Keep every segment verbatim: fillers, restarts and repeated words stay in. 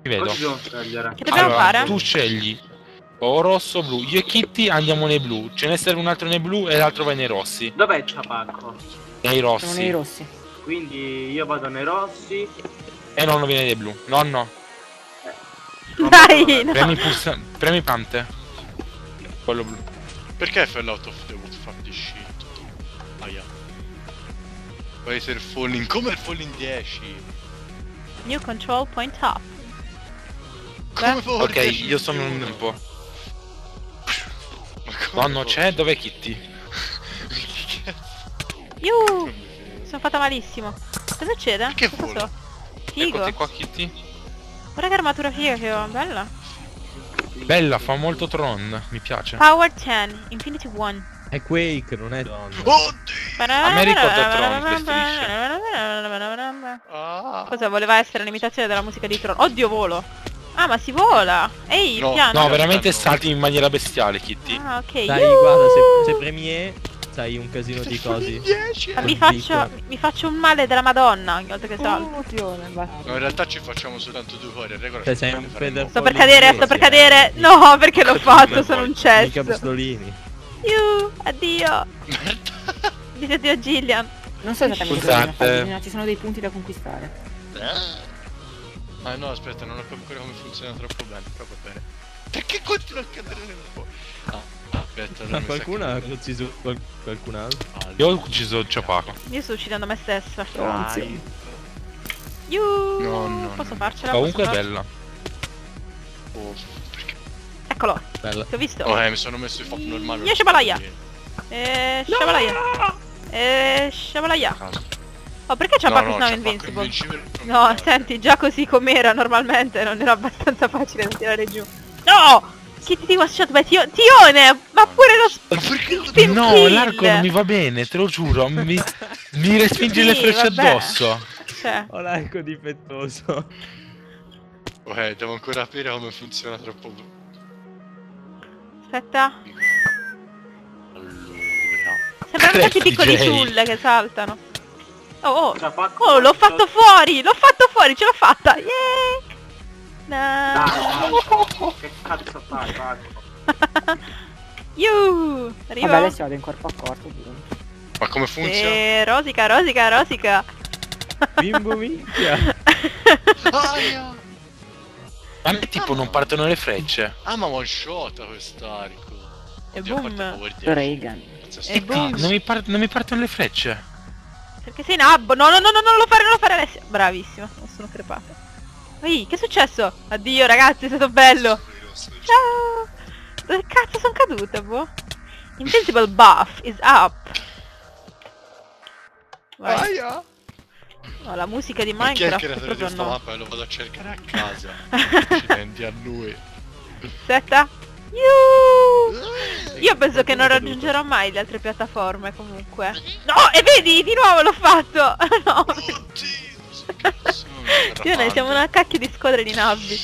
Ti vedo. Cosa devo scegliere? Che dobbiamo Allora, fare? tu scegli o rosso o blu. Io e Kitty andiamo nei blu. Ce ne serve un altro nei blu e l'altro va nei rossi. Dov'è il ciapacco? Nei Sono rossi. nei rossi. Quindi io vado nei rossi. E nonno viene nei blu. Nonno, Dai, no. premi pulsa... premi pante. Quello blu. Perché fell out of the wood fa di shit? Aia. Puoi essere falling. Come il falling dieci? New control point up. Come Beh. power Ok, dieci io sono in un più? po'. Ma come Nonno power- c'è? Dov'è Kitty? Che cazzo? Iuh, sono fatta malissimo. Cosa succede? Che Cosa vola? so? Figo. Eccoti qua Kitty. Guarda che armatura figa che ho, bella. Bella, fa molto Tron, mi piace. Power dieci, Infinity one. È Quake, non è Don. Oddio! A me ricorda Tron, questo Ah. Cosa voleva essere l'imitazione della musica di Tron? Oddio, volo. Ah, ma si vola. Ehi, No, piano. No, veramente no. salti in maniera bestiale, Kitty. Ah, ok. Dai, Iuh. guarda, se, se premi E, sai un casino di Falling cose. dieci, Ma eh. mi faccio, mi faccio un male della Madonna ogni volta che salto. Oh, No, in realtà ci facciamo soltanto due cuori, in regola Cioè, ci sei faremo un fare feather- un Sto per Falling cadere, dieci, sto per eh. cadere. No, perché l'ho fatto, sono un Mica cesso. pistolini. Iuh, addio. Merda. Dite addio a Gillian. Non so esattamente cosa Scusate. bisogna fare, bisogna- ci sono dei punti da conquistare. Ah no, aspetta, non ho capito ancora come funziona troppo bene, però va bene. Perché continua a cadere nel fuoco? Ah, aspetta, allora Ma mi sa qualcuno ha che- ucciso qual- qualcun altro? Io ho ucciso il ciapaco. Io sto uccidendo me stessa. Dai. Iuh, No, no, posso no. farcela? Comunque è posso bella. Oh, perché? Eccolo, Bella. ti ho visto. Oh, eh, mi sono messo i fop normali. Io sciabalaia. Eh, sciabalaia. Eh, sciabalaia. Oh, perché c'ha No, Pac no, is now c'è invincible? Pac invincibile, non mi No, piace. senti, già così com'era normalmente non era abbastanza facile da tirare giù. No! Kitty ti was shot by Tio- Tione! Ma pure lo Ma perché lo spin No, kill! l'arco non mi va bene, te lo giuro. Mi, mi respinge Sì, le frecce vabbè. addosso. Cioè, Ho l'arco difettoso. Ok, devo ancora capire come funziona troppo. aspetta. Allora. Sembrano questi D J. piccoli sulle che saltano. Oh, oh. Ciapacco. Oh, l'ho fatto fuori! L'ho fatto fuori, ce l'ho fatta! Yeah! No. Dai, Pacco. Che cazzo fai, Pacco? Yuh! Arrivo. Vabbè, adesso vado in corpo a corpo. direi. Ma come funziona? Eh, rosica, rosica, rosica. Bimbo minchia. Aia! A me tipo non partono le frecce. Ah, ma one shot quest'arco. E Oddio, a boom. parte power dieci. Reagan. Pazzesco. E boom. Non mi, par- non mi partono le frecce. Perché sei nabbo? No, no, no, no, non lo fare, non lo fare Alessia. Bravissimo, non sono crepata. Ehi, che è successo? Addio ragazzi, è stato bello. Ciao. Dove cazzo sono cadute, boh? Invincible buff is up. Vai. Aia! No, la musica di Ma chi è il Minecraft è creatore di proprio questa no. mappa e lo vado a cercare a casa. Accidenti a lui. Aspetta. Yuh! Io penso che non raggiungerò mai le altre piattaforme comunque. No, e vedi, di nuovo l'ho fatto. No. Oddio, che cazzo, Io ne siamo una cacchio di squadre di nabbi.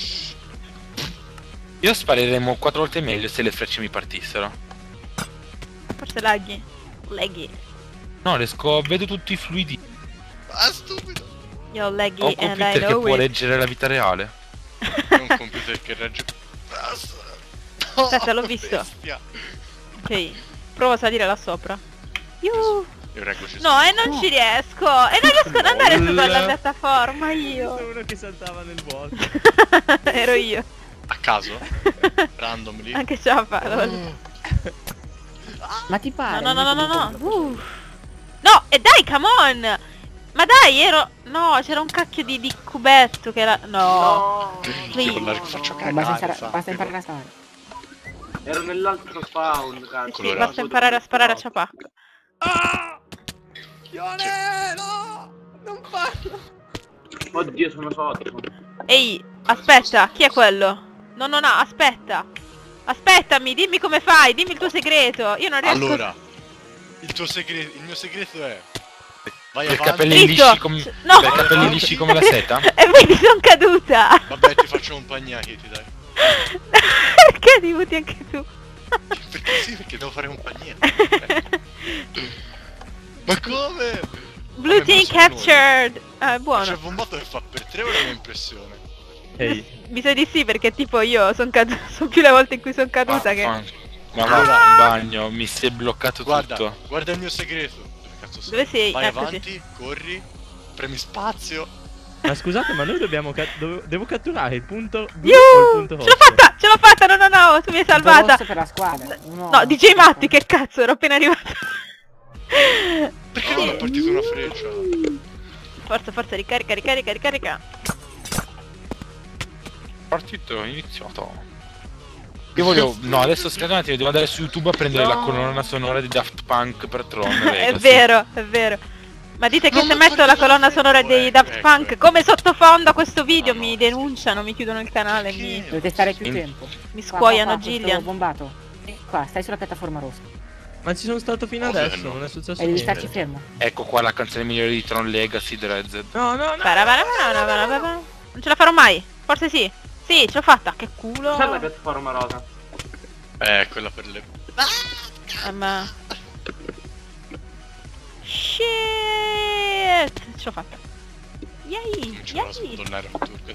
Io spareremo quattro volte meglio se le frecce mi partissero. Forse laghi. Laghi. No, riesco, vedo tutti i fluidi. Ah, stupido! Io ho laghi Ho un and I computer che know può it. reggere la vita reale. È un computer che regge... Basta! No, Aspetta, l'ho visto. bestia. Ok, provo a salire là sopra. Yuh. Io reggo ci No, e non ci riesco. E non riesco ad andare sopra la piattaforma io. Sono uno che saltava nel vuoto. Ero io. A caso? Random lì? Anche Ciappa. lol. Ma ti No, pare? no, no, no, no, no. Uh. No, e dai, come on. Ma dai, ero... No, c'era un cacchio di, di cubetto che era... No. Io con l'arco faccio Eh, cagare. basta, impara- sa. basta imparare a stare. Ero nell'altro spawn, cazzo. Sì, Colorato. basta imparare a sparare a Ciapà. Chione, no! Non farlo! Oddio, sono sotto. Ehi, aspetta, chi è quello? No, no, no, aspetta. Aspettami, dimmi come fai, dimmi il tuo segreto. Io non riesco... Allora, il tuo segreto, il mio segreto è... Vai Per avanti. capelli Dritto. lisci come... No! Per capelli lisci come la seta? E vedi, sono caduta. Vabbè, ti faccio compagnia, Kitty, dai. Perché ti butti anche tu? Perché sì, perché devo fare compagnia. Ma come? Blue Vabbè, team ma sono captured. Ah, è C'è buono. un botto che fa per tre ore un'impressione. Ehi, Mi sa di sì perché tipo io sono caduta, sono più le volte in cui sono caduta che... Vaffanculo. Ma va in bagno, mi si è bloccato Guarda, tutto. guarda il mio segreto. Dove cazzo sei? Dove sei? Vai Ah, così. avanti, corri, premi spazio. ma scusate, ma noi dobbiamo ca- dove- devo catturare il punto blu o il Yuh! punto Ce l'ho rosso? fatta! Ce l'ho fatta! No, no, no! Tu mi hai Punto salvata! rosso per la squadra. Uno- No, D J Matti, che cazzo, ero appena arrivata. Perché non è partita una freccia? Forza, forza, ricarica, ricarica, ricarica. Partito, iniziato. Io voglio... No, adesso aspetta un attimo, devo andare su YouTube a prendere la colonna sonora di Daft Punk per Tron È Legacy. vero, è vero. Ma dite che Non se mi metto far la vedere colonna le sonora dei tue, Daft ecco, Punk ecco. come sottofondo a questo video Ah, no, mi aspetta. denunciano, mi chiudono il canale, mi, Perché? Dovete stare più In- tempo. mi Qua, scuoiano qua, qua, questo Gillian. bombato. Qua, stai sulla piattaforma rossa. Ma ci sono stato fino Ovvio adesso, no. non è successo E devi niente. starci fermo. Ecco qua la canzone migliore di Tron Legacy, Drezzed. No, no, no. Parabarabarabarabara. Non ce la farò mai. Forse sì. Sì, ce l'ho fatta. Che culo. C'è la piattaforma rosa. Eh, quella per le... Eh, ma... Shit. Ce l'ho fatta. Yay. Non ce la posso Yay. tornare a turco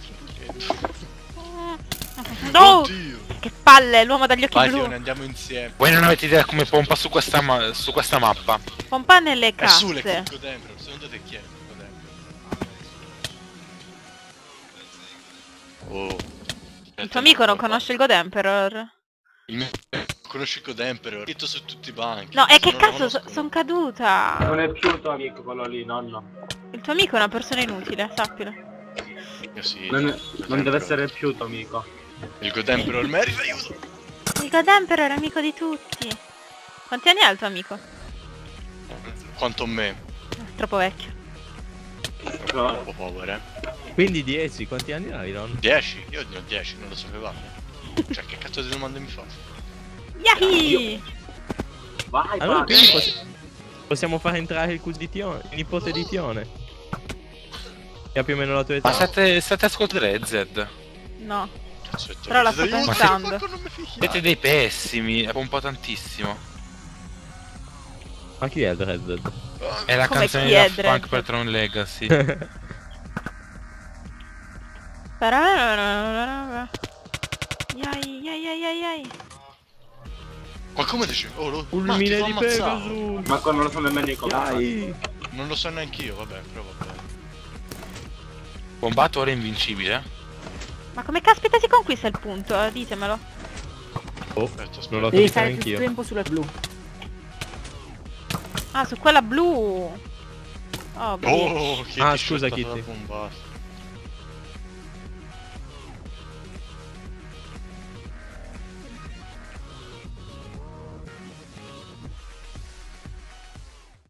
No. Oddio. Che palle, l'uomo dagli occhi Vai blu. Fiona, andiamo insieme. Voi non avete idea come pompa su questa, ma- su questa mappa. Pompa nelle È su le casse. Kiko Dempro, secondo te chi è Kiko Dempro? Oh. Il tuo amico non conosce il God Emperor? Il mio... Conosci Kiko Dempro? Ho detto su tutti i banchi. No, e Se che non lo cazzo, so- conoscono- sono caduta. Non è più il tuo amico quello lì, nonno. Il tuo amico è una persona inutile, sappilo. Io sì, Non, Kiko non deve Dempro. essere più il tuo amico. Il God Emperor merita aiuto! Il God Emperor è amico di tutti. Quanti anni ha il tuo amico? Quanto me. È troppo vecchio. No. Troppo povero, eh. Quindi dieci, quanti anni hai, Ron? dieci? Io ne ho dieci, non lo sapevate. Cioè, che cazzo di domande mi fa? Yahi! Vai, Allora vai. quindi possi- possiamo far entrare il cugino di Tione, il nipote di Tione. Che ha più o meno la tua età. Ma state, state ascoltando Drezzed. No. Cazzo è Però la sto aiuto, pensando. qualcuno non mi figlia. Siete dei pessimi, pompa tantissimo. Ma chi è Dredded? È la Come canzone chi di è Daft Punk Drezzed? per Tron Legacy. Yai, yai, yai, yai, yai. Qualcuno dice, oh lo... Un ma ti mine fa di ammazzare. Pegasus! Ma non lo so nemmeno i contatti. Dai! Non lo so neanche io, vabbè, però vabbè. Bombato ora è invincibile. Ma come caspita si conquista il punto? Eh, Ditemelo. Oh, Aspetta, aspetta. non l'ho Devi capito stare più neanch'io. tempo sulla blu. Ah, su quella blu. Oh, bellissimo. Oh, che Ah, ti scusa, shotata Kitty. da bombato.